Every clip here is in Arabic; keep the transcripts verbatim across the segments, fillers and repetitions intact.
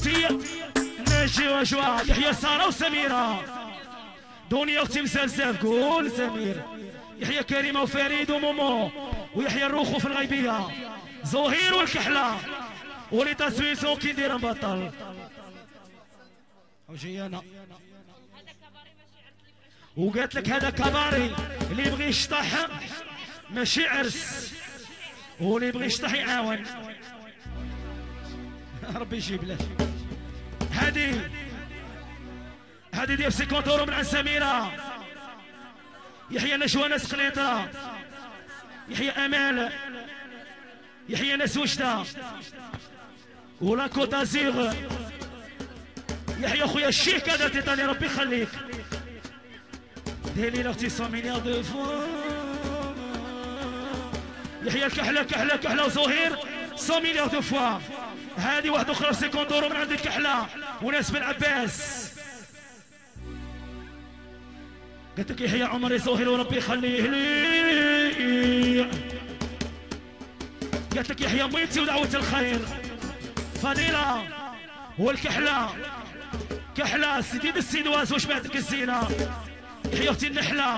اختي ناجي وجوا يحيى ساره وسميره دنيا اختي مسلسل قول سمير يحيى كريمه وفريد ومومو ويحيى الروخو في الغيبيه زهير والكحله ولي تسويسو كي ندير نبطل وجي انا وقالت لك هذا كباري اللي يبغي يشطح ماشي عرس واللي يبغي يشطح يعاون ربي يجيب له هادي هادي ديال خمسين اورو من عند سميره يحيى نشوى ناس قليطه يحيى امال يحيى ناس وجده ولا كوتازيغ يحيى خويا الشيك هذا تيطاني ربي يخليك ديري اختي مية مليار دو فوا يحيى الكحله كحله كحله وزهير مية مليار دو فوا هذه واحده اخرى خمسين اورو من عند الكحله وناس بن عباس قلت لك يحيى عمري زهير وربي يخليه لي قلت لك يحيى ميتي ودعوه الخير فضيله والكحله كحله سديد السيدواز واش بعدك الزينه يحيى اختي النحله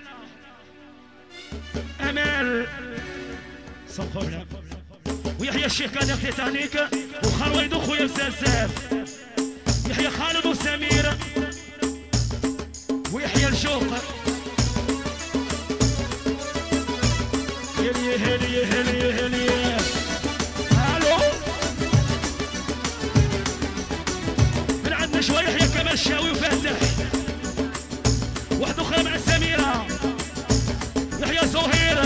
امال صفونا ويحيى الشيخ كان يختي تهنيك وخرويد وخويا بزاف يحيى خالد وسمير ويحيى الشوق هلي هلي هلي هلي الو من عندنا شويه يحيى كمال الشاوي وفاتح واحد اخرى مع سميره يحيى زهير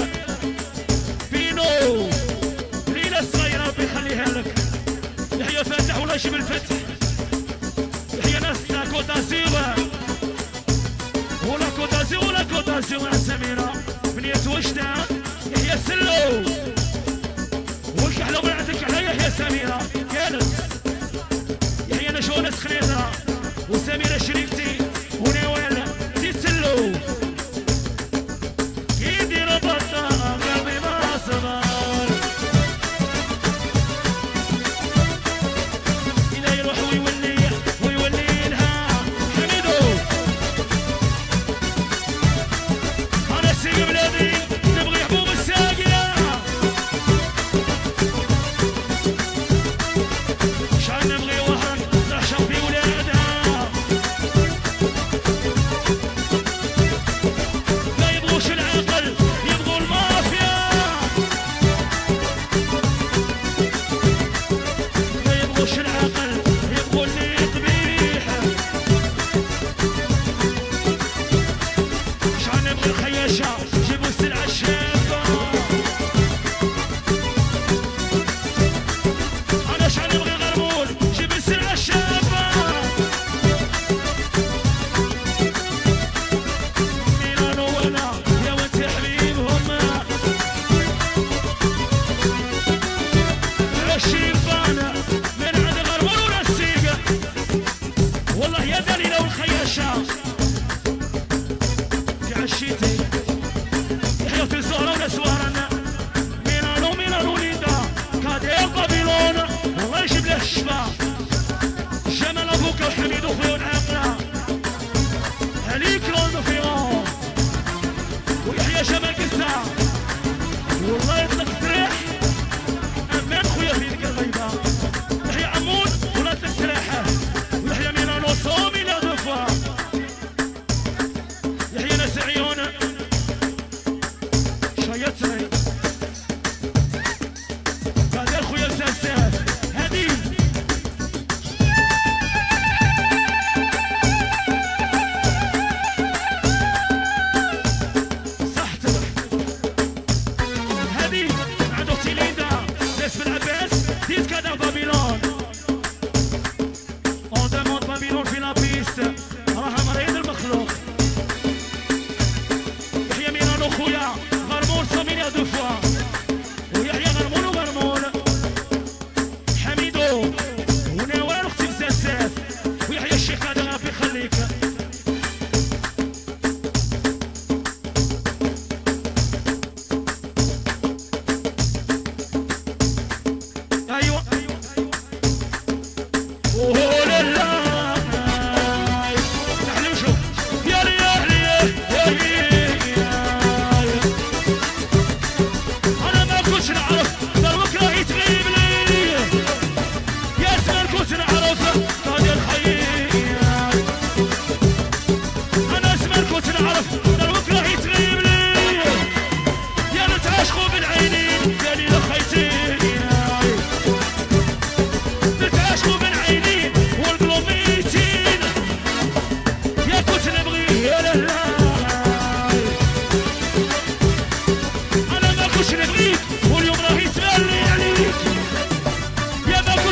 بينو ليلى الصغيره ربي يخليها لك يحيى فاتح ولا يجيب الفتح يحيى ناس كوتاسيوه ولا كوتاسيوه ولا كوتاسيوه مع سميره بنية وجده يحيى السلو والكحله من عندك على يحيى سميره كانت يحيى نشوى ناس خليطه وسميره شريكتي ونوال دي سلو يدير بطه قلبي ما صبر الى يروح ويولي ويولي لها حميدو انا سيد بلادي تبغي حبوب الساقيه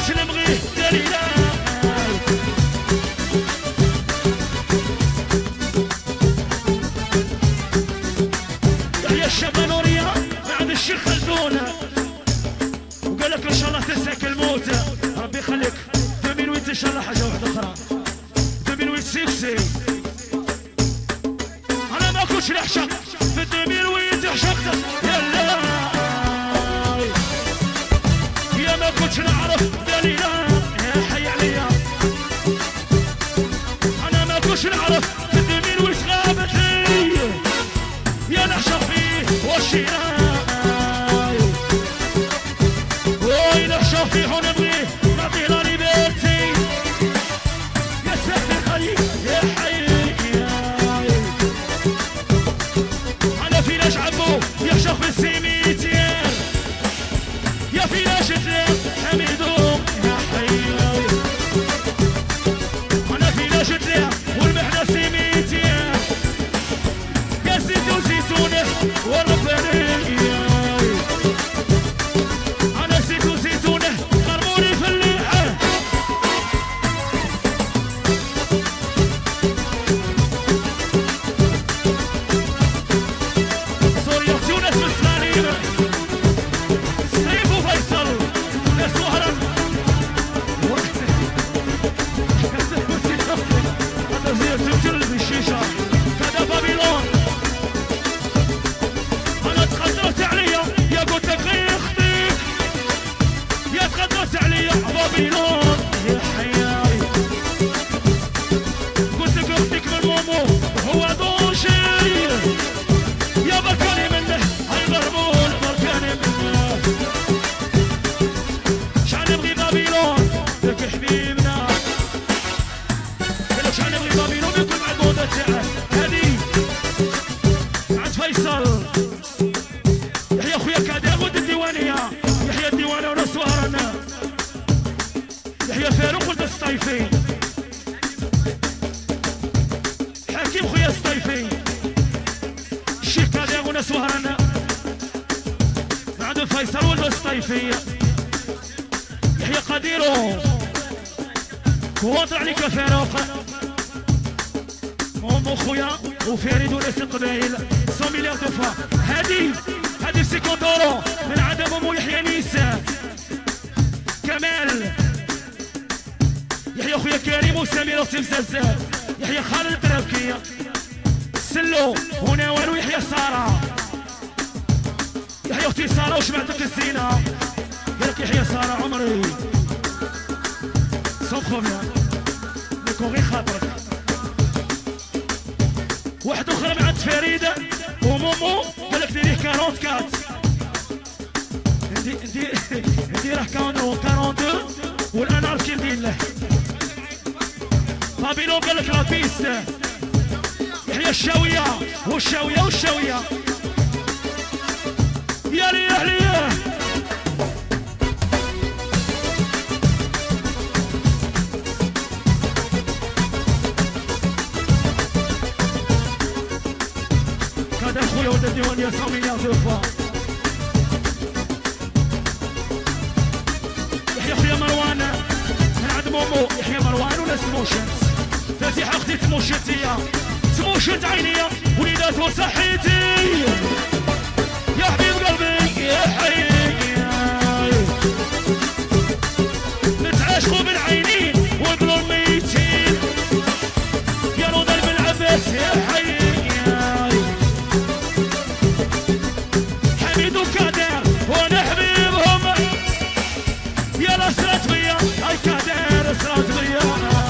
كنتش نبغيه دليلا يحيى الشابة نورية ما عند الشيخ خلدونة وقال لك ان شاء الله تنساك الموت ربي يخليك ألفين وثمانية ان شاء الله حاجة واحدة أخرى ألفين وستة أنا ما كنتش نعشق في ألفين وثمانية عشقتك يلا يا ما كنتش نعرف دليلا يا حي عليا أنا ما كنتش نعرف في ألفين وثمانية غابت لي يا نعشق فيه والشراي وي نعشق فيه ونبغيه نعطيه لا ليبرتي يا سيدي الخليل يا حي أنا فيناش عبو يعشق في السيميتير يا فيناش تلام حميدو يا حي أنا فيناش تلام والمحنة سيميتير يا زيت وزيتونة والرباني أنا زيت وزيتونة غرموني في الليحة سوريا تونس مسلانين سيف وفيصل ناس وهران هذا زي الزيتون بالشيشة كذا بابيلون أنا تقدرت عليا يا قلت لك غير اختيك يا تقدرت عليا بابيلون يا حياي قلت لك اختك من مومو هو دوشي يا بركاني منه هاي غرمون بركاني منه شعن نبغي بابيلون لك حبيبنا قالك شعن نبغي بابيلون يكون مع الموضة تاعه هادي عند فيصل يحيى خويا كادر ولد الديوانية يحيى الديوانة وناس وهرنا يحيى فاروق ولد السطيفي حكيم خويا السطيفي الشيخ كادر وناس وهرنا عند فيصل ولد السطيفي يحيى قديرو وواطر عليك فاروق مومو خويا وفريد وناس القبائل مية مليار دو فوا هادي هادي خمسين دورو من عدم امو يحيى نيسا كمال يحيى خويا كريم وسمير وتمزازات يحيى خالد الترابكية سلو ونوال ويحيى سارة يحيى اختي سارة وشمعتك الزينة قالك يحيى سارة عمري صوب خويا نكون غير خاطرك واحد اخرى مع فريدة ومومو قالك ديريه أربعين كات ندير نديره أربعين اثنين والان عرف كي ندير له بابيلون قالك لا بيست يحيى الشاوية والشاوية والشاوية يا ليه ليه هذا خويا ولد الديوان يا مية مليار دو فوا يحيى خويا مروان من عند مومو يحيى مروان ولا سموشنت فاتحة اختي تموشنتية تموشنت عينية وليدات وصحيتي يا حبيب قلبي يا حي نتعاشقوا بالعينين وابنوا الميتين يا نوضل بالعباس يا حي وانا حبيبهم يا لا سرت بيا هاي كادر سرت بيا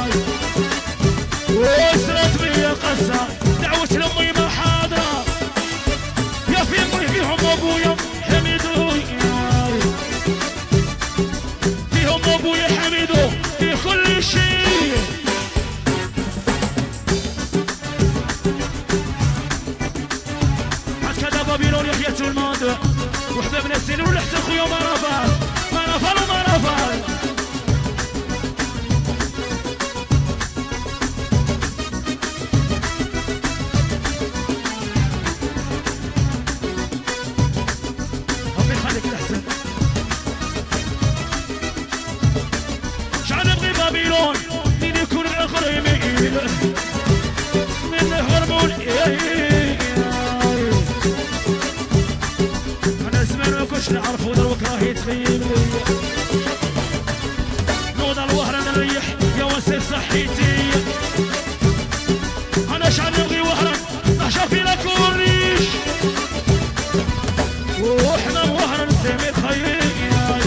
وسرت بيا قصة دعوت لامي ما حاضرة يا في امي فيهم ابويا حميدو بابيلون من يكون الاخر يميل من هرمون. انا زمان ما كنتش نعرف ودروك راه يتخيل نوض الوهر نريح يا وسيل صحيتي. انا شعب نبغي وهرا نحشر فينا كورنيش وحنا وهرا نسمي خير.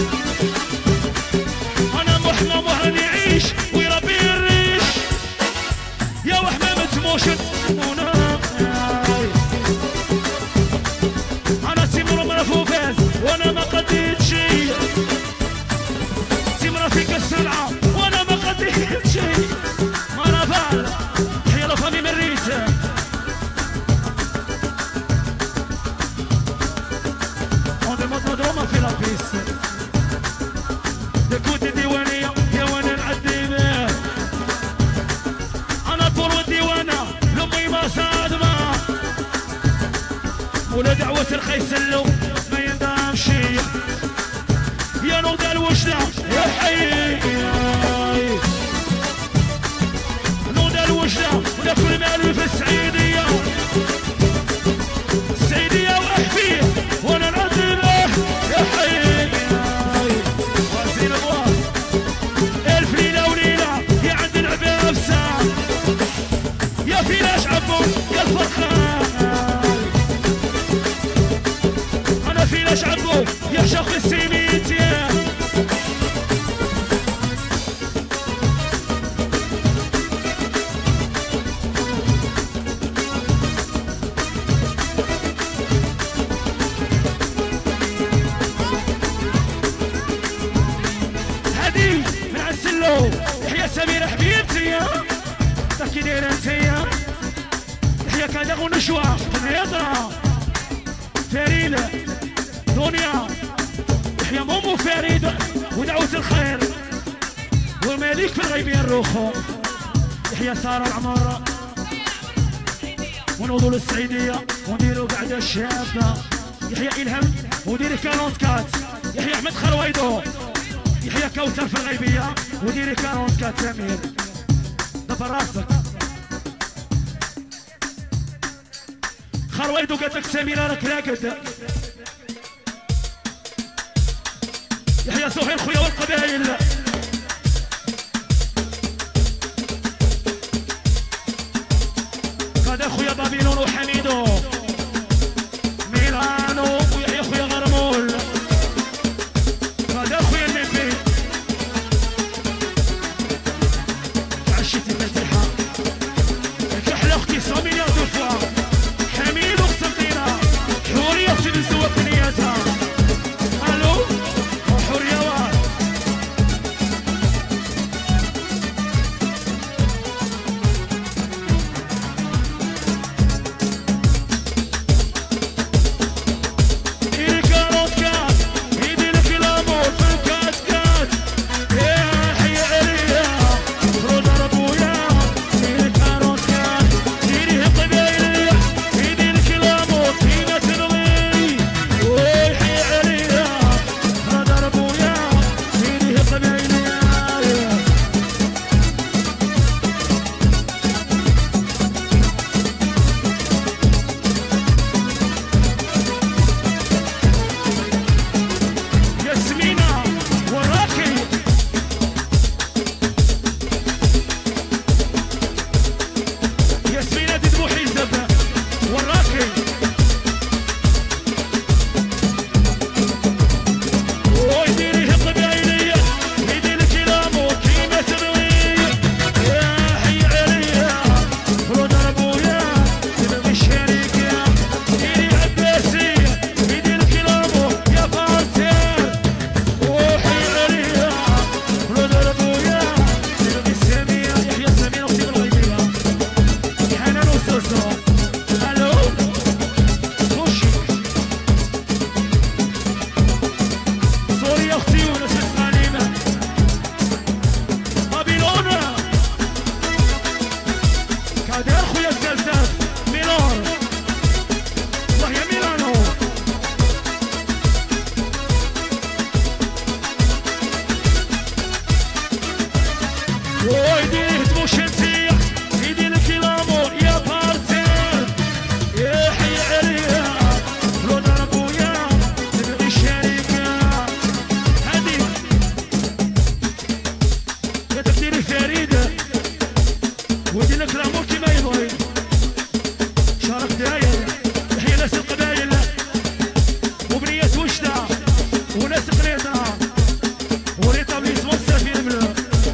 انا محنا وهرا نعيش ويربي الريش يا وحمامة موشن مونا. انا تيمور مرفو فاز وانا ما قديت شي. تيمرة فيك السرعة وانا ما قديت شي. ما انا فعل حيا لو فامي مريت. مضرومة في لابيس دكوت الديوانية يا وانا نعدي بيه. انا طول الديوانة لامي ما صادمة ولا دعوة الخيس اللو ما يندمش يا نوض الوجدة يا حي نوض الوجدة ولا كل مالي في السعيدية السعيدية واحفيه وانا نعدي بيه. يا حي وزير الله الف ليلة وليلة يا عند العبابسة يا فيلاش عبو يا الفرخان. انا فيلاش عبو يا شوق السيميت يا يحيى سمير حبيبتي يا تاكي دايره انتيا. يحيى كذا ونشوى نيطرة فريدة دنيا. يحيى مومو فريدة ودعوة الخير والملك في الغيبين روخو. يحيى سارة العمارة ونوضوا للسعيدية ونديروا قعدة الشابة. يحيى إلهم وديري كالونت كات. يحيى أحمد خرويدو. يحيى كوثر في الغيبية وديري كارون كات سمير دبر راسك. خرويدو قالت لك سمير راك راقد. يحيى سهيل خويا والقبائل. هذا خويا بابيلون وحميدو ميلانو ويحيى خويا غرمول. هذا خويا النبي عشتي فاتحة كحلة اختي سو مليار دو فوا. حميد وقسنطينة حورية في الزواج نياتها. الو حورية واحد يا حي عليا خرج ابويا ويديني تموش انتي يديني كلامور يا بارتين يا حي عليا لو ضربوا يا تبغي الشركة هادي يا تقديري فريدة ويديني كلامور كيما يبغي شارك داير هي ناس القبايل وبنية وجدة وناس قريطة وريتابليسمون سفير ملو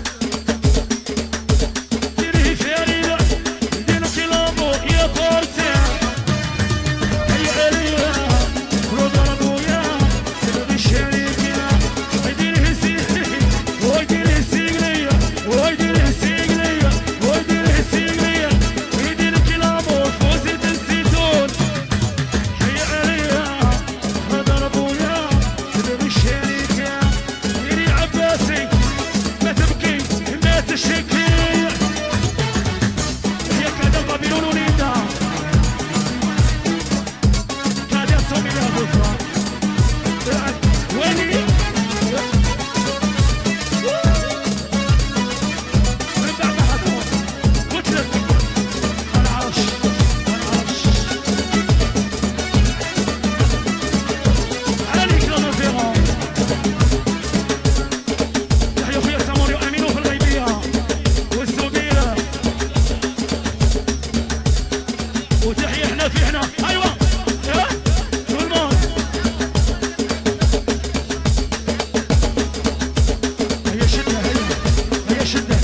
ديري فريدة ديري كلامور يا بارتين هي عليا لو ضربوا يا تبغي الشركة ويديري هسيلي ويديري هسيلي ويديري هسيلي ويديري هسيلي ويديري كلامور فوزة الزيتون هي عليا لو ضربوا يا تبغي الشركة ديري عباسي ما تبكي ما تشكي هي كذا بابيلون وليدا كذا صومي يا بوفا ويني من بعد ما حضر قلت لك انا عرش انا عرش عليك لما فيها يحيى خويا ساموري وامينو في الغيبيه والزبيره وتحية احنا في احنا ايوه ها سلمان هي شده هي هي شده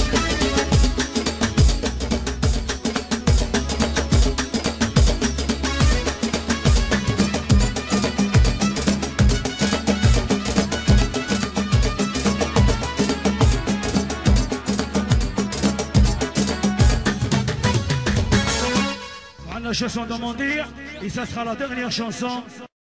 وعندنا chanson demandée et ça sera la dernière chanson.